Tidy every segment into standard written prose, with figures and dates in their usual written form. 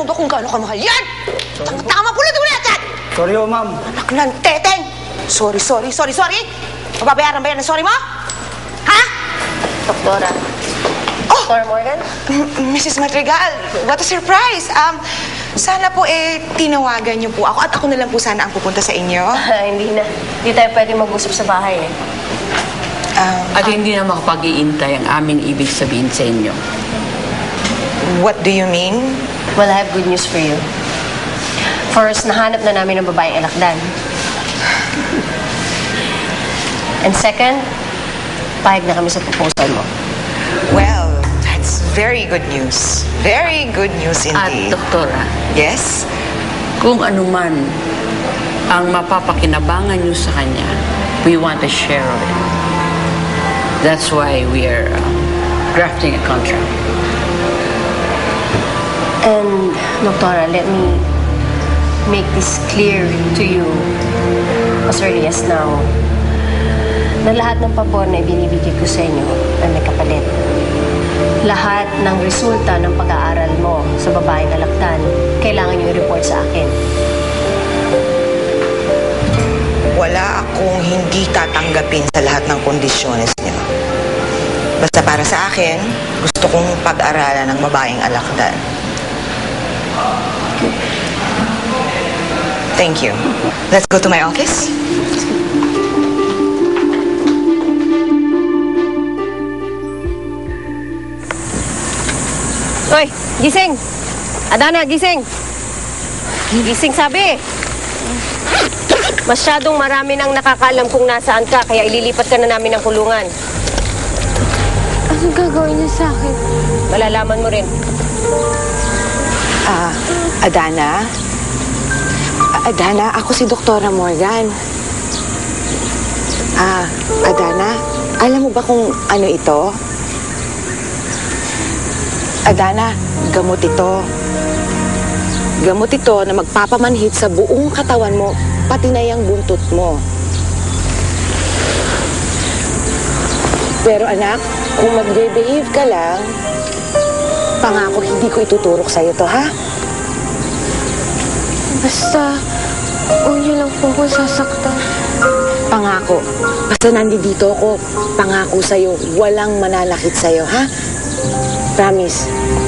mo ba kung gaano kamahal yan? Tama, pulutin mo na yan! Sorry ho, ma'am. Anak ng teteng! Sorry. Mababayaran ba yan ang sorry mo? Ha? Doktora. Oh! Dr. Morgan? Mrs. Madrigal, what a surprise! Sana po tinawagan niyo po ako at ako na lang po sana ang pupunta sa inyo. Hindi na. Hindi tayo pwede mag-usap sa bahay eh. At hindi na makapag-iintay ang aming ibig sabihin sa inyo. What do you mean? Well, I have good news for you. First, nahanap na namin ang babaeng alakdan. And second, pahig na kami sa proposal mo. Well, that's very good news. Very good news At, indeed. Doktora, Yes? kung anuman ang mapapakinabangan nyo sa kanya, we want a share of it. That's why we are drafting a contract. And, Doktora, let me make this clear to you as early as now na lahat ng pabor na ibinibigay ko sa inyo ay may kapalit. Lahat ng resulta ng pag-aaral mo sa babaeng alakdan, kailangan nyo i-report sa akin. Wala akong hindi tatanggapin sa lahat ng kondisyones niyo. Basta para sa akin, gusto kong pag-aralan ng babaeng alakdan. Thank you. Let's go to my office. Hoy, gising! Adana, gising! Gising sabi! Masyadong marami nang nakakaalam kung nasaan ka, kaya ililipat ka na namin ng kulungan. Anong gagawin niya sa akin? Malalaman mo rin. Adana? Adana, ako si Doktora Morgan. Adana, alam mo ba kung ano ito? Adana, gamot ito. Gamot ito na magpapamanhid sa buong katawan mo, pati na yung buntot mo. Pero anak, kung mag-behave ka lang, pangako hindi ko ituturok sa'yo to, ha? Basta, huwag niyo lang po ako sasaktan. Pangako. Basta nandito ako, pangako sa'yo, walang mananakit sa'yo, ha? Promise.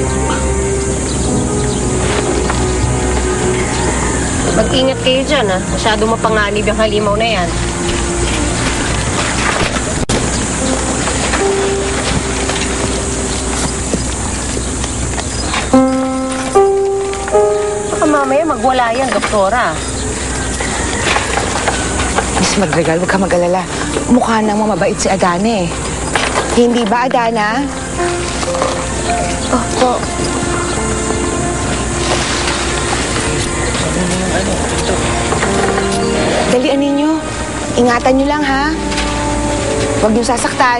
Mag-ingat kayo dyan, ha? Masyadong mapanganib yung halimaw na yan. Baka mamaya magwala yan, Doktora. Miss Madrigal, huwag ka mag-alala. Mukha nang mamabait si Adana eh. Hindi ba, Adana? Opo. Dalian ninyo. Ingatan nyo lang, ha? Huwag nyo sasaktan.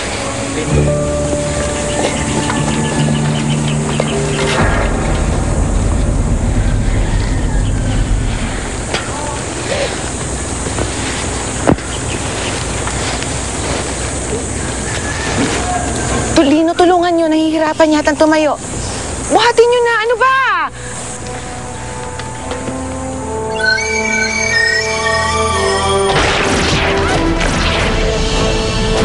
Lino, tulungan nyo. Nahihirapan yatang tumayo. Buhatin nyo na. Ano ba?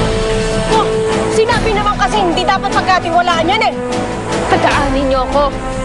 Oh, sinabi naman kasi hindi dapat pagkatiwalaan yan eh. Pagkaanin niyo ako.